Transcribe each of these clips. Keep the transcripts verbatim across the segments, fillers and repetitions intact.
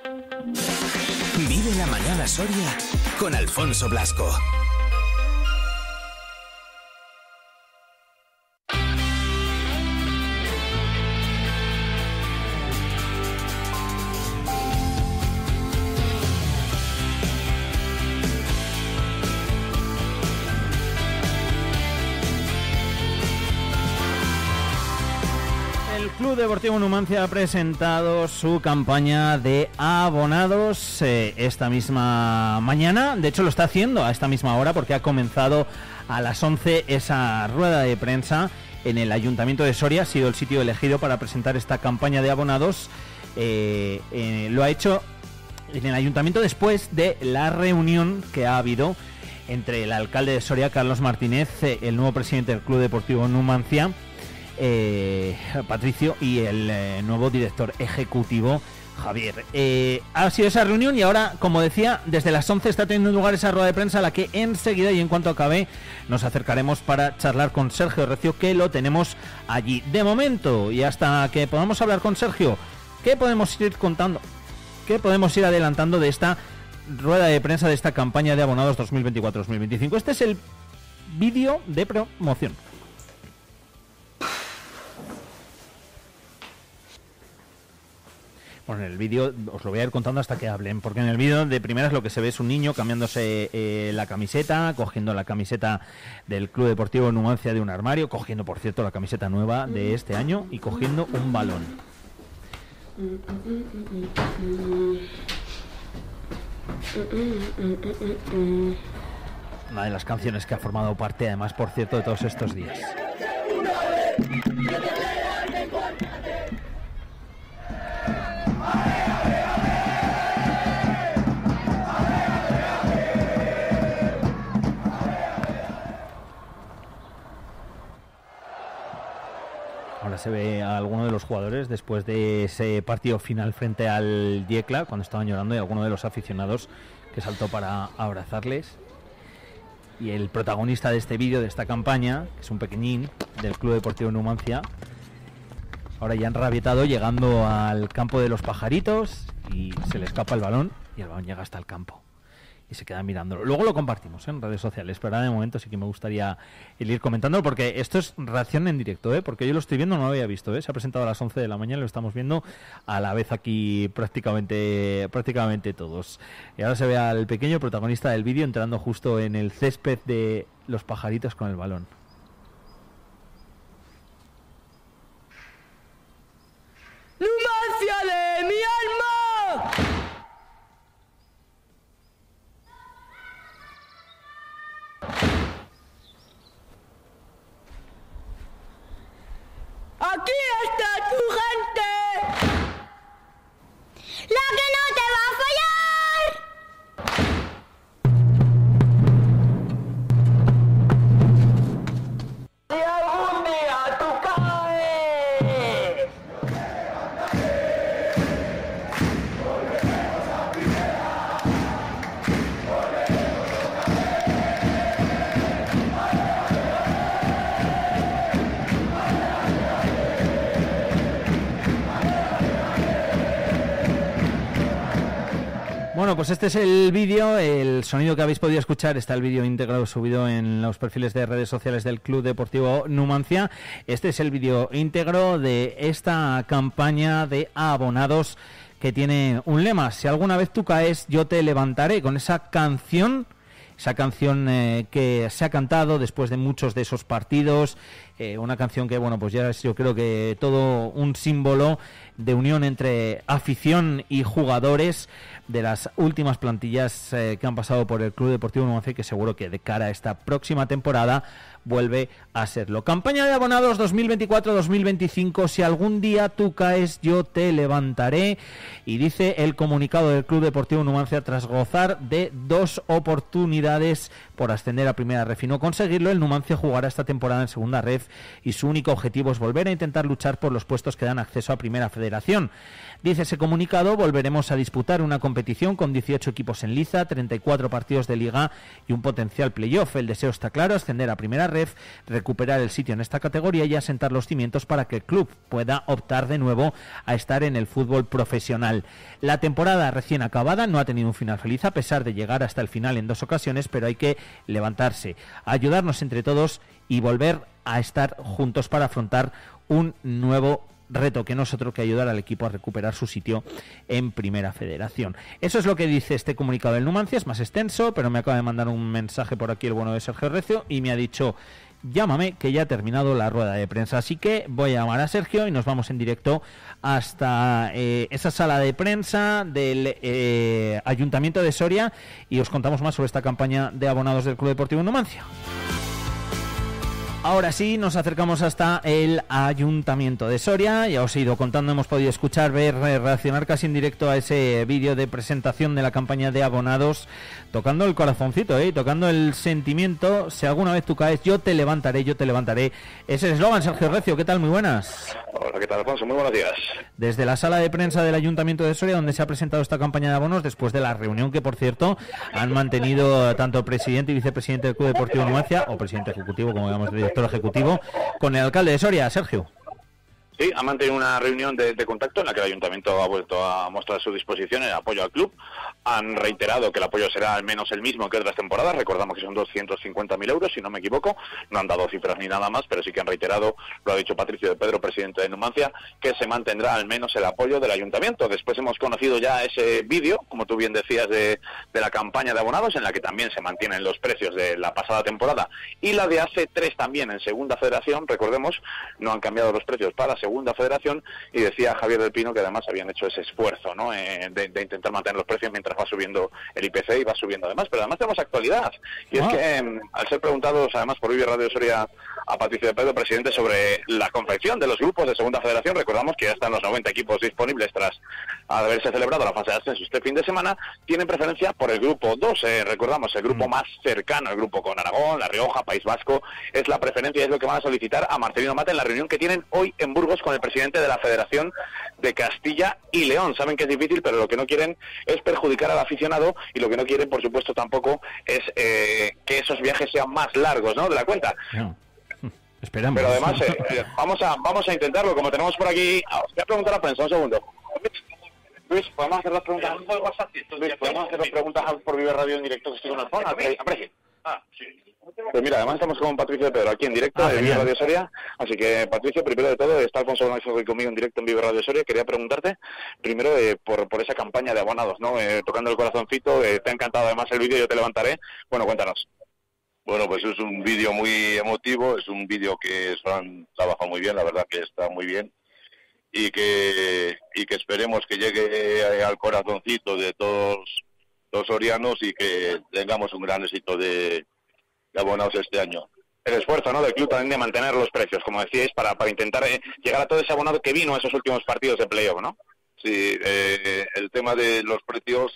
Vive la mañana Soria con Alfonso Blasco. El Club Deportivo Numancia ha presentado su campaña de abonados eh, esta misma mañana. De hecho, lo está haciendo a esta misma hora porque ha comenzado a las once esa rueda de prensa en el Ayuntamiento de Soria. Ha sido el sitio elegido para presentar esta campaña de abonados. Eh, eh, lo ha hecho en el Ayuntamiento después de la reunión que ha habido entre el alcalde de Soria, Carlos Martínez, eh, el nuevo presidente del Club Deportivo Numancia, Eh, Patricio, y el eh, nuevo director ejecutivo, Javier. Eh, ha sido esa reunión y ahora, como decía, desde las once está teniendo lugar esa rueda de prensa a la que enseguida y en cuanto acabe nos acercaremos para charlar con Sergio Recio, que lo tenemos allí. De momento, y hasta que podamos hablar con Sergio, ¿qué podemos ir contando? ¿Qué podemos ir adelantando de esta rueda de prensa, de esta campaña de abonados dos mil veinticuatro dos mil veinticinco? Este es el vídeo de promoción. Bueno, en el vídeo os lo voy a ir contando hasta que hablen, porque en el vídeo de primeras lo que se ve es un niño cambiándose eh, la camiseta, cogiendo la camiseta del Club Deportivo Numancia de un armario, cogiendo, por cierto, la camiseta nueva de este año y cogiendo un balón. Una de las canciones que ha formado parte, además, por cierto, de todos estos días. Ahora se ve a alguno de los jugadores después de ese partido final frente al Diekla, cuando estaban llorando, y alguno de los aficionados que saltó para abrazarles. Y el protagonista de este vídeo, de esta campaña, que es un pequeñín del Club Deportivo Numancia, ahora ya enrabietado, llegando al campo de los pajaritos, y se le escapa el balón y el balón llega hasta el campo y se queda mirándolo. Luego lo compartimos, ¿eh?, en redes sociales, pero ahora de momento sí que me gustaría ir comentándolo, porque esto es reacción en directo, ¿eh? Porque yo lo estoy viendo, no lo había visto, ¿eh? Se ha presentado a las once de la mañana y lo estamos viendo a la vez aquí prácticamente prácticamente todos. Y ahora se ve al pequeño protagonista del vídeo entrando justo en el césped de los pajaritos con el balón. ¡Numancia de mi alma! ¡Aquí está tu gente! ¡La que no te va a fallar! ¡Y algún día tú caes! Bueno, pues este es el vídeo, el sonido que habéis podido escuchar, está el vídeo íntegro subido en los perfiles de redes sociales del Club Deportivo Numancia. Este es el vídeo íntegro de esta campaña de abonados que tiene un lema: si alguna vez tú caes, yo te levantaré, con esa canción, esa canción eh, que se ha cantado después de muchos de esos partidos, eh, una canción que, bueno, pues ya es, yo creo que todo un símbolo de unión entre afición y jugadores de las últimas plantillas eh, que han pasado por el Club Deportivo Numancia, que seguro que de cara a esta próxima temporada vuelve a serlo. Campaña de abonados dos mil veinticuatro dos mil veinticinco, si algún día tú caes, yo te levantaré. Y dice el comunicado del Club Deportivo Numancia: tras gozar de dos oportunidades por ascender a Primera Ref y no conseguirlo, el Numancia jugará esta temporada en Segunda Ref y su único objetivo es volver a intentar luchar por los puestos que dan acceso a Primera Federación. Dice ese comunicado: volveremos a disputar una competición con dieciocho equipos en liza, treinta y cuatro partidos de liga y un potencial playoff. El deseo está claro: ascender a Primera Ref Ref recuperar el sitio en esta categoría y asentar los cimientos para que el club pueda optar de nuevo a estar en el fútbol profesional. La temporada recién acabada no ha tenido un final feliz a pesar de llegar hasta el final en dos ocasiones, pero hay que levantarse, ayudarnos entre todos y volver a estar juntos para afrontar un nuevo reto que no es otro que ayudar al equipo a recuperar su sitio en Primera Federación. Eso es lo que dice este comunicado del Numancia, es más extenso, pero me acaba de mandar un mensaje por aquí el bueno de Sergio Recio y me ha dicho: llámame, que ya ha terminado la rueda de prensa. Así que voy a llamar a Sergio y nos vamos en directo hasta eh, esa sala de prensa del eh, Ayuntamiento de Soria y os contamos más sobre esta campaña de abonados del Club Deportivo Numancia. Ahora sí, nos acercamos hasta el Ayuntamiento de Soria. Ya os he ido contando, hemos podido escuchar, ver, reaccionar casi en directo a ese vídeo de presentación de la campaña de abonados, tocando el corazoncito, ¿eh? Tocando el sentimiento. Si alguna vez tú caes, yo te levantaré, yo te levantaré. Ese es el eslogan, Sergio Recio. ¿Qué tal? Muy buenas. Hola, ¿qué tal, Alfonso? Muy buenos días. Desde la sala de prensa del Ayuntamiento de Soria, donde se ha presentado esta campaña de abonos, después de la reunión que, por cierto, han mantenido tanto presidente y vicepresidente del Club Deportivo Numancia, o presidente ejecutivo, como digamos, director ejecutivo, con el alcalde de Soria, Sergio. Sí, ha mantenido una reunión de, de contacto en la que el Ayuntamiento ha vuelto a mostrar su disposición en apoyo al club. Han reiterado que el apoyo será al menos el mismo que otras temporadas. Recordamos que son doscientos cincuenta mil euros, si no me equivoco. No han dado cifras ni nada más, pero sí que han reiterado, lo ha dicho Patricio de Pedro, presidente de Numancia, que se mantendrá al menos el apoyo del Ayuntamiento. Después hemos conocido ya ese vídeo, como tú bien decías, de, de la campaña de abonados, en la que también se mantienen los precios de la pasada temporada y la de hace tres también en Segunda Federación. Recordemos, no han cambiado los precios para la Segunda Federación, y decía Javier del Pino que además habían hecho ese esfuerzo, ¿no?, eh, de, de intentar mantener los precios mientras va subiendo el I P C y va subiendo además, pero además tenemos actualidad, y ah. es que eh, al ser preguntados además por Vive Radio Soria a Patricio de Pedro, presidente, sobre la confección de los grupos de Segunda Federación, recordamos que ya están los noventa equipos disponibles tras haberse celebrado la fase de ascenso este fin de semana, tienen preferencia por el grupo dos, eh, recordamos, el grupo mm. más cercano, el grupo con Aragón, La Rioja, País Vasco, es la preferencia, es lo que van a solicitar a Marcelino Mata en la reunión que tienen hoy en Burgos con el presidente de la Federación de Castilla y León. Saben que es difícil, pero lo que no quieren es perjudicar al aficionado, y lo que no quieren, por supuesto, tampoco es eh, que esos viajes sean más largos, ¿no?, de la cuenta. No. Esperamos. Pero además, eh, eh, vamos a vamos a intentarlo, como tenemos por aquí. Ah, os voy a preguntar a la prensa, un segundo. Luis, ¿podemos hacer las preguntas? Luis, ¿podemos hacer las preguntas por Vive Radio en directo, que estoy con el phone? Aprecio. Ah, sí. Pues mira, además estamos con Patricio de Pedro aquí en directo ah, en Vive Radio Soria, así que, Patricio, primero de todo, está Alfonso Bonaizo conmigo en directo en Vive Radio Soria. Quería preguntarte primero eh, por, por esa campaña de abonados, ¿no?, eh, tocando el corazoncito. Eh, te ha encantado además el vídeo, yo te levantaré. Bueno, cuéntanos. Bueno, pues es un vídeo muy emotivo, es un vídeo que se han trabajado muy bien, la verdad que está muy bien, y que y que esperemos que llegue al corazoncito de todos los sorianos y que tengamos un gran éxito de, de abonados este año. El esfuerzo, ¿no?, del club también de mantener los precios, como decíais, para, para intentar eh, llegar a todo ese abonado que vino a esos últimos partidos de playoff, ¿no? Sí, eh, el tema de los precios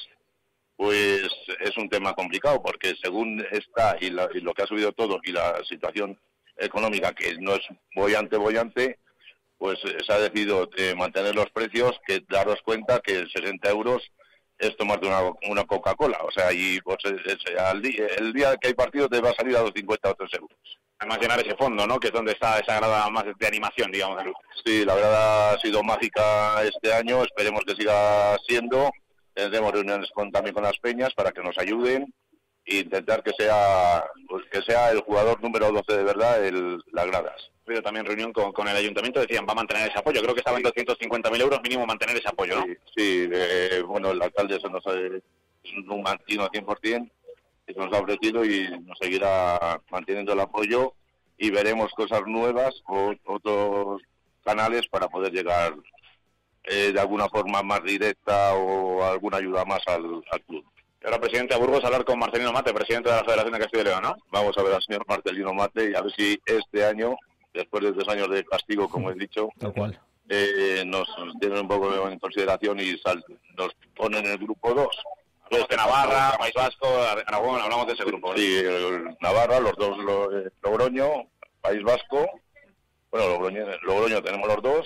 pues es un tema complicado, porque según está y, la, y lo que ha subido todo y la situación económica, que no es bollante, bollante, pues se ha decidido eh, mantener los precios, que daros cuenta que sesenta euros es tomarte una, una Coca-Cola, o sea, y pues es, es, al día, el día que hay partido te va a salir a dos cincuenta o tres euros. Además, llenar ese fondo, ¿no?, que es donde está esa grada más de animación, digamos. Sí, la grada ha sido mágica este año, esperemos que siga siendo. Tendremos reuniones con, también con las peñas para que nos ayuden e intentar que sea pues que sea el jugador número doce de verdad el, las gradas. Pero también reunión con, con el ayuntamiento, decían, va a mantener ese apoyo. Creo que estaba en doscientos cincuenta mil euros mínimo mantener ese apoyo, ¿no? Sí, sí eh, bueno, el alcalde se nos ha, es un mantino cien por ciento, que nos ha ofrecido y nos seguirá manteniendo el apoyo, y veremos cosas nuevas o otros canales para poder llegar Eh, de alguna forma más directa o alguna ayuda más al, al club. Y ahora, presidente, a Burgos, a hablar con Marcelino Mate, presidente de la Federación de Castilla y León, ¿no? Vamos a ver al señor Marcelino Mate y a ver si este año, después de tres años de castigo, como he dicho, tal cual, eh, nos tienen un poco en consideración y sal, nos ponen en el grupo dos. Hablamos de Navarra, País Vasco, Aragón, hablamos de ese grupo, ¿no? Sí, el Navarra, los dos, lo, eh, Logroño, País Vasco, bueno, Logroño, Logroño tenemos los dos,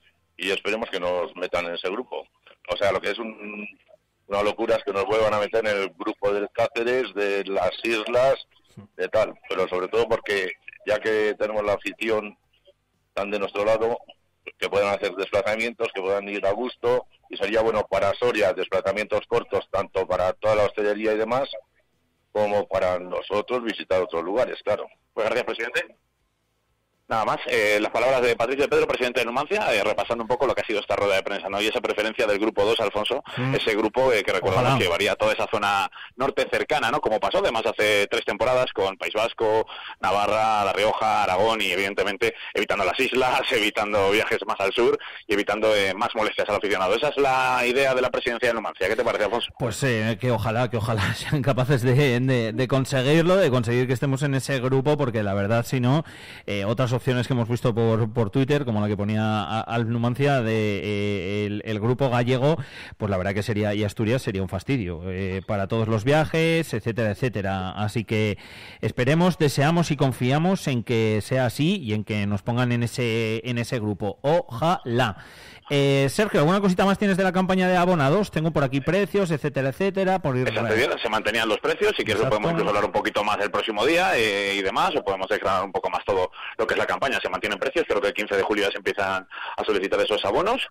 y esperemos que nos metan en ese grupo. O sea, lo que es un, una locura es que nos vuelvan a meter en el grupo del Cáceres, de las islas, de tal. Pero sobre todo porque ya que tenemos la afición tan de nuestro lado, que puedan hacer desplazamientos, que puedan ir a gusto, y sería bueno para Soria desplazamientos cortos, tanto para toda la hostelería y demás, como para nosotros visitar otros lugares, claro. Pues gracias, presidente. Nada más, eh, las palabras de Patricio de Pedro, presidente de Numancia, eh, repasando un poco lo que ha sido esta rueda de prensa, ¿no? Y esa preferencia del grupo dos, Alfonso, mm. ese grupo eh, que recordamos Ojalá. que llevaría toda esa zona norte cercana, ¿no? Como pasó además hace tres temporadas con País Vasco, Navarra, La Rioja, Aragón y evidentemente evitando las islas, evitando viajes más al sur y evitando eh, más molestias al aficionado. Esa es la idea de la presidencia de Numancia. ¿Qué te parece, Alfonso? Pues eh, que ojalá, que ojalá sean capaces de, de, de conseguirlo, de conseguir que estemos en ese grupo, porque la verdad, si no, eh, otras opciones que hemos visto por, por Twitter, como la que ponía Alf Numancia de eh, el, el grupo gallego, pues la verdad que sería, y Asturias sería un fastidio eh, para todos los viajes, etcétera, etcétera. Así que esperemos, deseamos y confiamos en que sea así y en que nos pongan en ese en ese grupo. Ojalá. Eh, Sergio, ¿alguna cosita más tienes de la campaña de abonados? Tengo por aquí precios, etcétera, etcétera. Por ir... bien, se mantenían los precios, si quieres lo podemos incluso hablar un poquito más el próximo día eh, y demás, o podemos declarar un poco más todo lo que es la campaña. Se mantienen precios, creo que el quince de julio ya se empiezan a solicitar esos abonos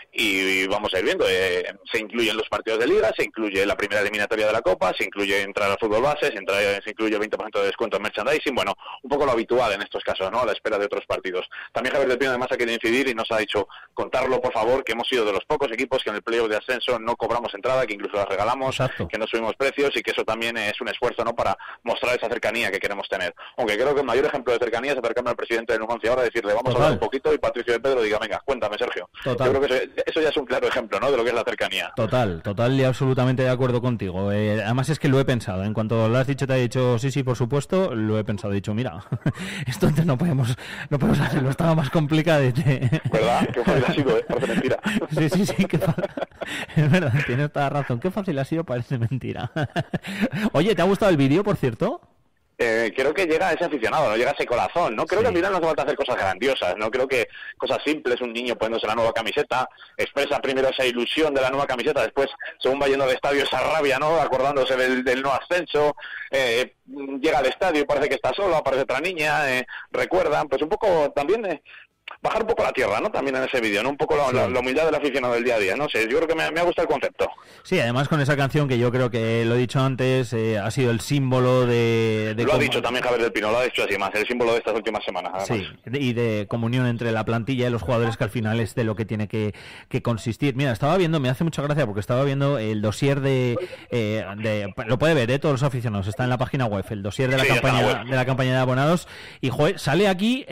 y vamos a ir viendo. Eh, se incluyen los partidos de liga, se incluye la primera eliminatoria de la Copa, se incluye entrar al fútbol base, se, entra, se incluye veinte por ciento de descuento en merchandising, bueno, un poco lo habitual en estos casos, ¿no? A la espera de otros partidos. También Javier del Pino además ha querido incidir y nos ha dicho contarlo, por favor, que hemos sido de los pocos equipos que en el playoff de ascenso no cobramos entrada, que incluso la regalamos, Exacto. que no subimos precios y que eso también es un esfuerzo, ¿no? Para mostrar esa cercanía que queremos tener. Aunque creo que el mayor ejemplo de cercanía es acercarme al presidente de Numancia ahora, decirle vamos Total. a hablar un poquito y Patricio de Pedro diga, venga, cuéntame, Sergio. Total. Yo creo que eso, eso ya es un claro ejemplo, ¿no? De lo que es la cercanía. Total, total y absolutamente de acuerdo contigo. Eh, además es que lo he pensado. En cuanto lo has dicho, te he dicho sí, sí, por supuesto, lo he pensado. He dicho, mira, esto antes no podemos, no podemos hacerlo, estaba más complicado. ¿Verdad? Qué fácil ha sido, ¿eh? Parece mentira. Sí, sí, sí, qué fácil. Es verdad, tienes toda razón. Qué fácil ha sido, parece mentira. Oye, ¿te ha gustado el vídeo, por cierto? Eh, creo que llega a ese aficionado, no llega a ese corazón, ¿no? Creo sí. que al final no hace falta hacer cosas grandiosas, ¿no? Creo que cosas simples, un niño poniéndose la nueva camiseta, expresa primero esa ilusión de la nueva camiseta, después, según va yendo al estadio, esa rabia, ¿no? Acordándose del, del no ascenso, eh, llega al estadio y parece que está solo, aparece otra niña, eh, recuerdan, pues un poco también... Eh, bajar un poco la tierra, ¿no? También en ese vídeo, ¿no? Un poco la, sí. la, la humildad del aficionado del día a día, no sé, yo creo que me, me ha gustado el concepto. Sí, además con esa canción que yo creo que, lo he dicho antes, eh, ha sido el símbolo de... de lo ha dicho también Javier del Pino, lo ha dicho así más, el símbolo de estas últimas semanas, además. Sí, y de comunión entre la plantilla y los jugadores, que al final es de lo que tiene que, que consistir. Mira, estaba viendo, me hace mucha gracia, porque estaba viendo el dossier de... Eh, de lo puede ver, ¿eh? Todos los aficionados, está en la página web, el dossier de la, sí, campaña, de la campaña de abonados, y joder, sale aquí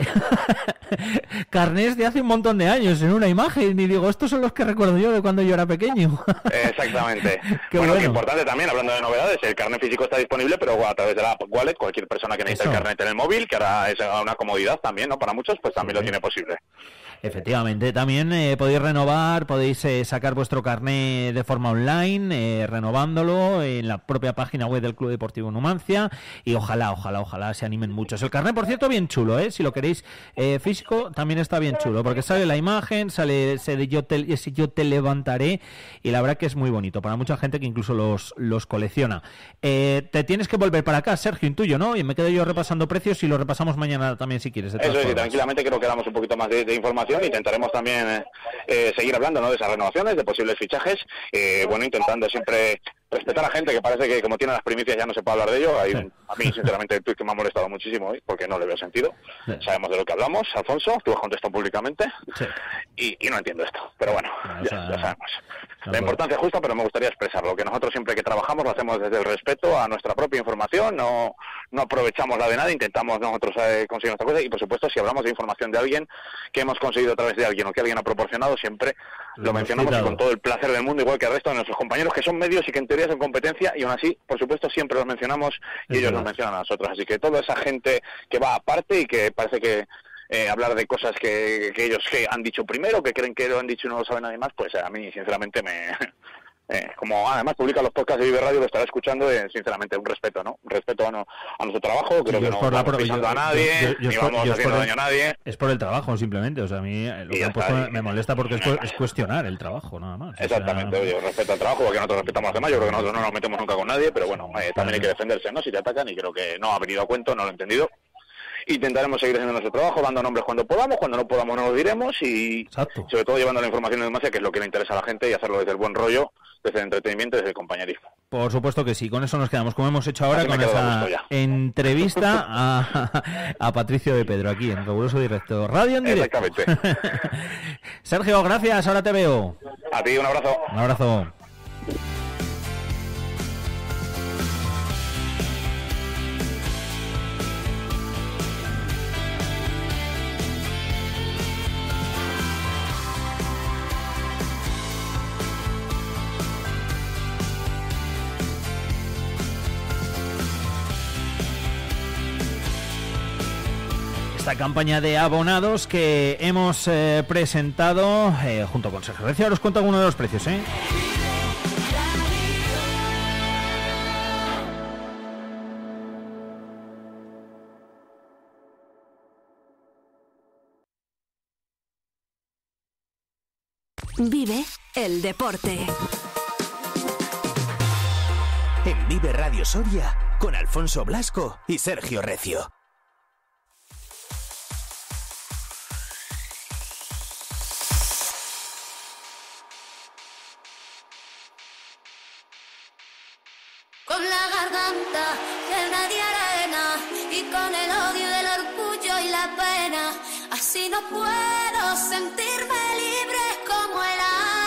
carnés de hace un montón de años en una imagen y digo, estos son los que recuerdo yo de cuando yo era pequeño. Exactamente. Qué bueno, bueno, que importante también, hablando de novedades, el carnet físico está disponible, pero a través de la app Wallet, cualquier persona que necesite Eso. el carnet en el móvil, que ahora es una comodidad también, ¿no? Para muchos, pues también sí. lo tiene posible. Efectivamente, también eh, podéis renovar, podéis eh, sacar vuestro carné de forma online, eh, renovándolo en la propia página web del Club Deportivo Numancia, y ojalá, ojalá, ojalá se animen muchos. El carné, por cierto, bien chulo, ¿eh? Si lo queréis eh, físico, también está bien chulo, porque sale la imagen, sale ese de yo te, ese yo te levantaré, y la verdad que es muy bonito, para mucha gente que incluso los, los colecciona. Eh, te tienes que volver para acá, Sergio, intuyo, ¿no? Y me quedo yo repasando precios y lo repasamos mañana también si quieres. Eso sí, tranquilamente creo que damos un poquito más de, de información. Intentaremos también eh, eh, seguir hablando, ¿no? de esas renovaciones, de posibles fichajes, eh, bueno, intentando siempre respetar a gente que parece que como tiene las primicias ya no se puede hablar de ello. Hay un, a mí, sinceramente, el tuit que me ha molestado muchísimo hoy, porque no le veo sentido. Sí. Sabemos de lo que hablamos, Alfonso, tú has contestado públicamente, sí. y, y no entiendo esto, pero bueno, no, ya, o sea, ya sabemos. No, la importancia es justa, pero me gustaría expresarlo, que nosotros siempre que trabajamos lo hacemos desde el respeto a nuestra propia información, no, no aprovechamos la de nada, intentamos nosotros eh, conseguir nuestra cosa, y por supuesto si hablamos de información de alguien que hemos conseguido a través de alguien o que alguien ha proporcionado, siempre lo, lo mencionamos citado. Con todo el placer del mundo, igual que el resto de nuestros compañeros que son medios y que en teoría son competencia, y aún así, por supuesto, siempre los mencionamos y es ellos verdad. Nos mencionan a nosotros, así que toda esa gente que va aparte y que parece que Eh, hablar de cosas que, que ellos que han dicho primero, que creen que lo han dicho y no lo sabe nadie más, pues a mí sinceramente me... Eh, como además publica los podcasts de Vive Radio, lo estará escuchando, eh, sinceramente un respeto, ¿no? Un respeto a, no, a nuestro trabajo, creo sí, que no por vamos la pisando yo, a nadie, yo, yo, yo ni vamos haciendo daño a nadie. Es por el trabajo, simplemente, o sea, a mí lo que han puesto me, me molesta porque es, es cuestionar el trabajo, nada más. Exactamente, o sea... oye, respeto al trabajo, porque nosotros respetamos a los demás, yo creo que nosotros no nos metemos nunca con nadie, pero bueno, eh, también hay que defenderse, ¿no? Si te atacan, y creo que no ha venido a cuento, no lo he entendido. intentaremos seguir haciendo nuestro trabajo, dando nombres cuando podamos, cuando no podamos no lo diremos y Exacto. sobre todo llevando la información de Numancia, que es lo que le interesa a la gente, y hacerlo desde el buen rollo, desde el entretenimiento, desde el compañerismo. Por supuesto que sí, con eso nos quedamos, como hemos hecho ahora Así con me quedo a esa gusto ya. entrevista a, a Patricio de Pedro, aquí en Riguroso Directo Radio en directo. Exactamente. Sergio, gracias, ahora te veo. A ti, un abrazo. Un abrazo. Esta campaña de abonados que hemos eh, presentado eh, junto con Sergio Recio. Ahora os cuento algunos de los precios, ¿eh? Vive el deporte. En Vive Radio Soria, con Alfonso Blasco y Sergio Recio. Con la garganta llena de arena y con el odio del orgullo y la pena, así no puedo sentirme libre como el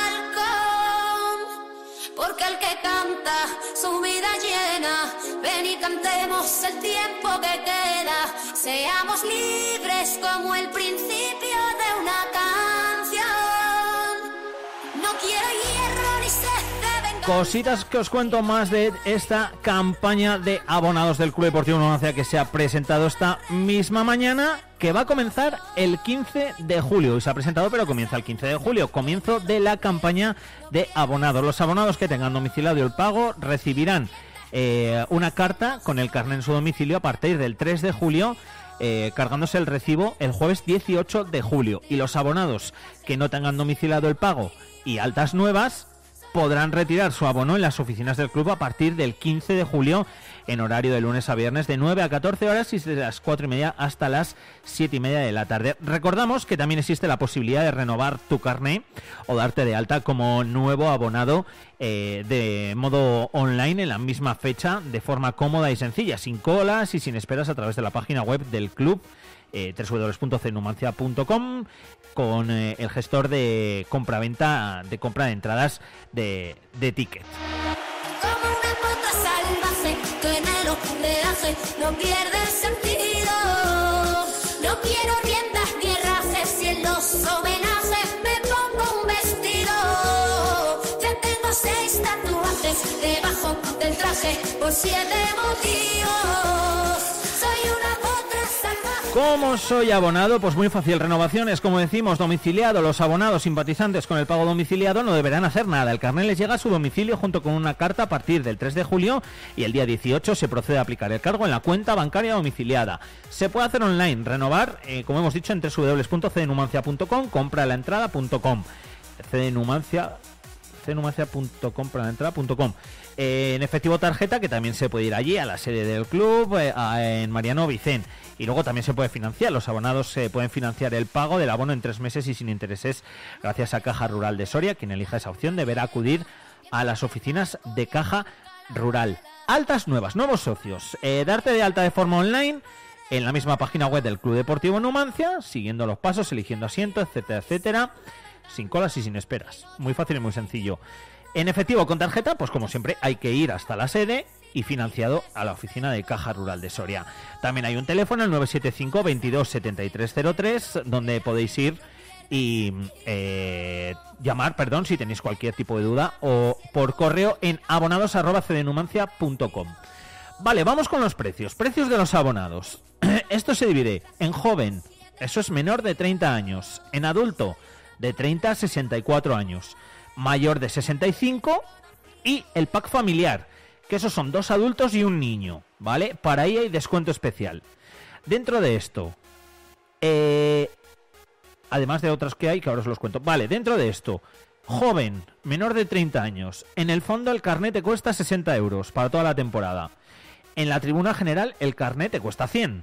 halcón, porque el que canta su vida llena, ven y cantemos el tiempo que queda, seamos libres como el principio de una canción, no quiero hierro ni sed. Cositas que os cuento más de esta campaña de abonados del Club Deportivo Numancia que se ha presentado esta misma mañana, que va a comenzar el quince de julio. Y se ha presentado, pero comienza el quince de julio, comienzo de la campaña de abonados. Los abonados que tengan domiciliado el pago recibirán eh, una carta con el carné en su domicilio a partir del tres de julio, eh, cargándose el recibo el jueves dieciocho de julio. Y los abonados que no tengan domiciliado el pago y altas nuevas podrán retirar su abono en las oficinas del club a partir del quince de julio en horario de lunes a viernes de nueve a catorce horas y desde las cuatro y media hasta las siete y media de la tarde. Recordamos que también existe la posibilidad de renovar tu carné o darte de alta como nuevo abonado eh, de modo online en la misma fecha, de forma cómoda y sencilla, sin colas y sin esperas, a través de la página web del club, eh, doble u doble u doble u punto cenumancia punto com, con eh, el gestor de compra-venta, de compra de entradas de, de ticket. Como una puta salvaje que en el oleaje no pierde el sentido. No quiero riendas ni herrajes y en los homenajes me pongo un vestido. Ya tengo seis tatuajes debajo del traje por siete motivos. Soy una potra salvaje. ¿Cómo soy abonado? Pues muy fácil. Renovaciones, como decimos, domiciliado. Los abonados simpatizantes con el pago domiciliado no deberán hacer nada. El carnet les llega a su domicilio junto con una carta a partir del tres de julio y el día dieciocho se procede a aplicar el cargo en la cuenta bancaria domiciliada. Se puede hacer online, renovar, eh, como hemos dicho, en doble u doble u doble u punto c numancia punto com, compra la entrada punto com. cnumancia cnumancia punto com, compra la entrada punto com. Eh, en efectivo tarjeta, que también se puede ir allí a la sede del club, eh, a, en Mariano Vicén. Y luego también se puede financiar. Los abonados se pueden financiar el pago del abono en tres meses y sin intereses gracias a Caja Rural de Soria. Quien elija esa opción deberá acudir a las oficinas de Caja Rural. Altas nuevas, nuevos socios. Eh, darte de alta de forma online en la misma página web del Club Deportivo Numancia, siguiendo los pasos, eligiendo asiento, etcétera, etcétera, sin colas y sin esperas. Muy fácil y muy sencillo. En efectivo con tarjeta, pues como siempre hay que ir hasta la sede y financiado a la oficina de Caja Rural de Soria. También hay un teléfono, el nueve siete cinco, veintidós, setenta y tres cero tres, donde podéis ir y eh, llamar, perdón, si tenéis cualquier tipo de duda, o por correo en abonados arroba c d numancia punto com. Vale, vamos con los precios. Precios de los abonados. Esto se divide en joven, eso es menor de treinta años, en adulto, de treinta a sesenta y cuatro años, mayor de sesenta y cinco y el pack familiar, que esos son dos adultos y un niño, ¿vale? Para ahí hay descuento especial. Dentro de esto, eh, además de otras que hay, que ahora os los cuento. Vale, dentro de esto, joven, menor de treinta años. En el fondo el carnet te cuesta sesenta euros para toda la temporada. En la tribuna general el carnet te cuesta cien.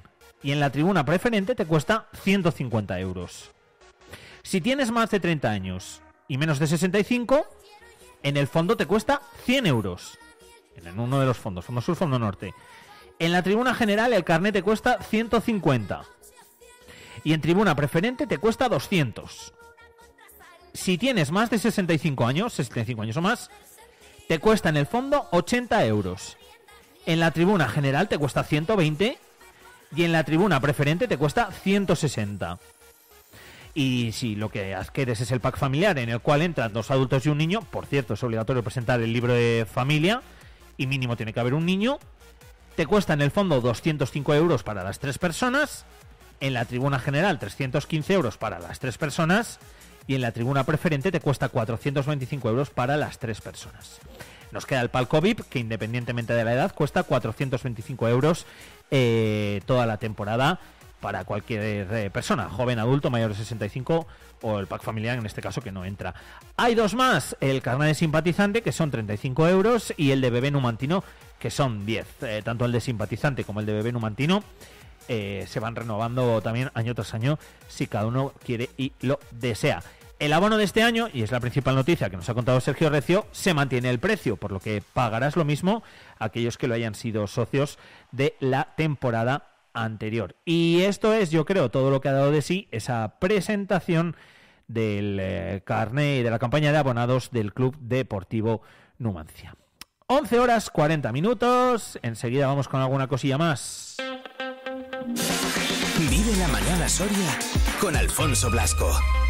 y en la tribuna preferente te cuesta ciento cincuenta euros. Si tienes más de treinta años y menos de sesenta y cinco, en el fondo te cuesta cien euros. En uno de los fondos, fondo sur, fondo norte. En la tribuna general el carnet te cuesta ciento cincuenta. Y en tribuna preferente te cuesta doscientos. Si tienes más de sesenta y cinco años, sesenta y cinco años o más, te cuesta en el fondo ochenta euros. En la tribuna general te cuesta ciento veinte y en la tribuna preferente te cuesta ciento sesenta. Y si lo que adquieres es el pack familiar, en el cual entran dos adultos y un niño, por cierto, es obligatorio presentar el libro de familia y mínimo tiene que haber un niño, te cuesta en el fondo doscientos cinco euros para las tres personas, en la tribuna general trescientos quince euros para las tres personas y en la tribuna preferente te cuesta cuatrocientos veinticinco euros para las tres personas. Nos queda el palco V I P, que independientemente de la edad cuesta cuatrocientos veinticinco euros eh, toda la temporada para cualquier eh, persona, joven, adulto, mayor de sesenta y cinco o el pack familiar en este caso que no entra. Hay dos más, el carnet de simpatizante que son treinta y cinco euros y el de bebé numantino que son diez. Eh, tanto el de simpatizante como el de bebé numantino eh, se van renovando también año tras año si cada uno quiere y lo desea. El abono de este año, y es la principal noticia que nos ha contado Sergio Recio, se mantiene el precio, por lo que pagarás lo mismo aquellos que lo hayan sido socios de la temporada anterior. Y esto es, yo creo, todo lo que ha dado de sí esa presentación del eh, carné y de la campaña de abonados del Club Deportivo Numancia. once horas cuarenta minutos, enseguida vamos con alguna cosilla más. Vive la mañana Soria con Alfonso Blasco.